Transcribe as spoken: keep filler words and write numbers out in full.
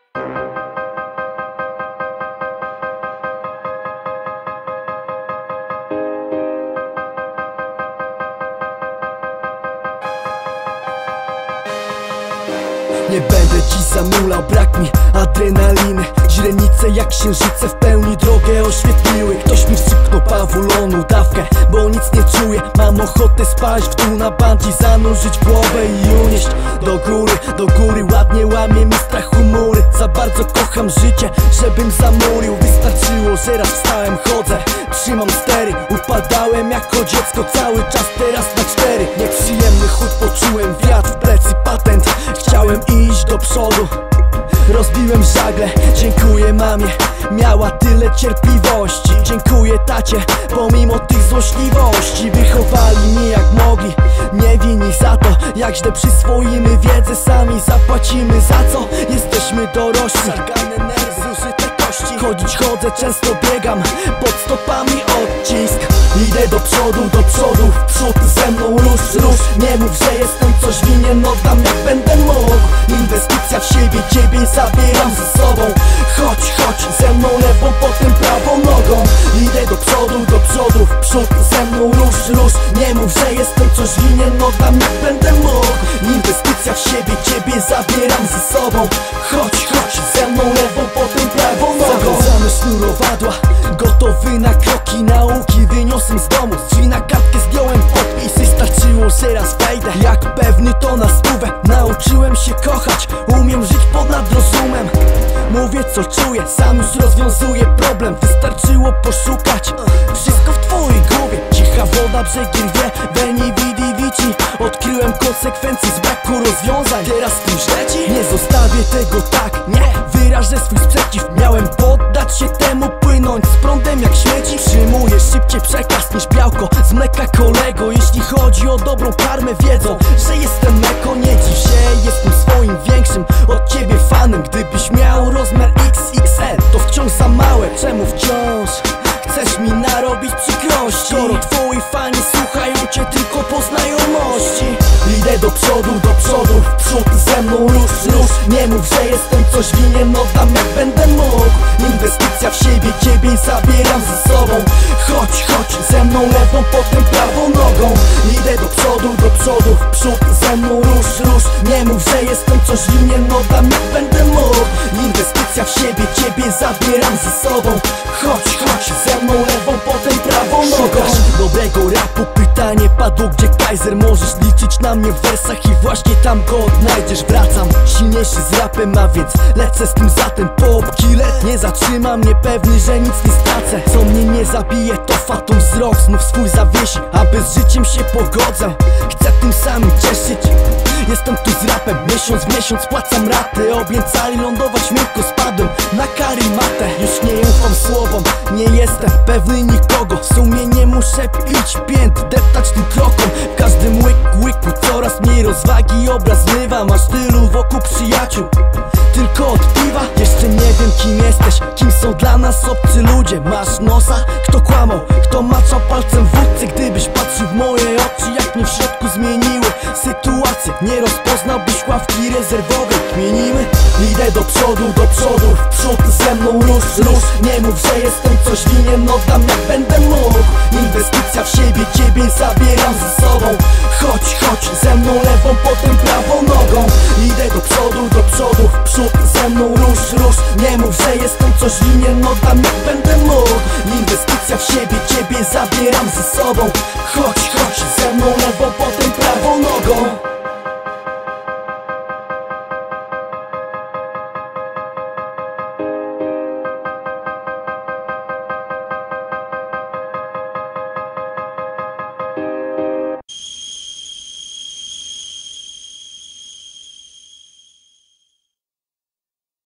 Nie będę ci zamulał, brak mi adrenaliny. Źrenice jak księżyce w pełni drogę oświetliły. Ktoś mi wstrzyknął pawulonu dawkę, bo nic nie czuję. Mam ochotę spać w dół na bandzi, zanurzyć głowę i unieść do góry, do góry. Ładnie łamie mi strach humory. Za bardzo kocham życie, żebym zamurił. Wystarczyło, że raz wstałem, chodzę, trzymam stery. Upadałem jako dziecko, cały czas teraz na cztery. Nieprzyjemny chód, poczułem wiatr w plecy, patent. Chciałem iść do przodu, rozbiłem żagle. Dziękuję mamie, miała tyle cierpliwości. Dziękuję tacie, pomimo tych złośliwości. Wychowali mnie jak mogli, nie wini za to. Jak źle przyswoimy wiedzę, sami zapłacimy za co. Jesteśmy dorośli, szargane nerwy, zużyte kości. Chodzić chodzę, często biegam, pod stopami odcisk. Idę do przodu, do przodu, w przód ze mną rusz, rusz. Nie mów, że jestem coś winien, oddam jak będę mógł. Inwestycja w siebie, ciebie zabieram ze sobą. Chodź, chodź, ze mną lewą, potem prawą nogą. Idę do przodu, do przodu, w przód ze mną rusz, rusz. Nie mów, że jestem coś winien, oddam jak będę mógł. Inwestycja w siebie, ciebie zabieram ze sobą. Chodź, chodź, ze mną lewą, potem prawą nogą. Zawiązane sznurowadła, gotowy na kroki nauki. Wyniosłem z domu, z drzwi na kartkę zdjąłem podpis. Wystarczyło, że raz wejdę, jak pewny to na stówę. Nauczyłem się kochać, umiem żyć ponad rozumem. Mówię co czuję, sam już rozwiązuję problem. Wystarczyło poszukać, wszystko w twojej głowie. Cicha woda, brzegi rwie, veni vidi vici. Odkryłem konsekwencje z braku rozwiązań. Teraz w tym źle ci? Nie zostawię tego tak, nie wyrażę swój sprzeciw. Miałem poddać się temu, płynąć z prądem jak śmieci. Przyjmuję szybciej przekaz niż białko z mleka kolego. Jeśli chodzi o dobrą karmę, wiedzą, że jestem meko. Nie dziw się, jestem swoim większym od ciebie fanem. Gdybyś miał rozmiar X X L, to wciąż za małe. Czemu wciąż chcesz mi narobić przykrości, skoro twoi fani słuchają cię tylko po znajomości? Idę do przodu, do przodu, w przód ze mną rusz, rusz. Nie mów, że jestem coś winien, oddam jak będę mógł. Inwestycja w siebie, ciebie zabieram ze sobą. Chodź, chodź, ze mną lewą, potem prawą nogą. Idę do przodu, do przodu, w przód ze mną rusz, rusz. Nie mów, że jestem coś winien, oddam jak będę mógł. Inwestycja w siebie, ciebie zabieram ze sobą. Chodź, chodź, ze mną lewą, potem prawą nogą. Szukasz dobrego rapu, pytanie padło, gdzie Kaiser? Możesz liczyć na mnie w wersach i właśnie tam go odnajdziesz. Wracam silniejszy z rapem, a więc lecę z tym zatem. Pop killer nie zatrzyma mnie, pewny, że nic nie stracę. Co mnie nie zabije, to fatum, wzrok znów swój zawiesi. Aby z życiem się pogodzę, chcę tym samym cieszyć. Jestem tu z rapem, miesiąc w miesiąc płacam raty. Obiecali lądować miękko, spadłem na karimatę. Już nie ufam słowom, nie jestem pewny nikogo. W sumie nie muszę pić pięt, deptać tym krokom. W każdym łyku, łyku coraz mniej rozwagi. Obraz zmywa, masz tylu wokół przyjaciół, tylko od piwa. Jeszcze nie wiem kim jesteś, kim są dla nas obcy ludzie. Masz nosa, kto kłamał, kto maczał palcem w wódce. Gdybyś patrzył w moje oczy, jak mnie w środku zmieniły sytuacje, nie rozpoznałbyś ławki rezerwowej. Kmienimy? Idę do przodu, do przodu, w przód ze mną rusz, rusz. Nie mów, że jestem coś winien, oddam jak będę mógł. Inwestycja w siebie, ciebie zabieram ze sobą. Chodź, chodź, ze mną lewą, potem prawą nogą. Idę do przodu, do przodu, w przód ze mną rusz, rusz. Nie mów, że jestem coś winien, oddam jak będę mógł. Inwestycja w siebie, ciebie zabieram ze sobą. Chodź, chodź, ze mną lewą, potem prawą nogą.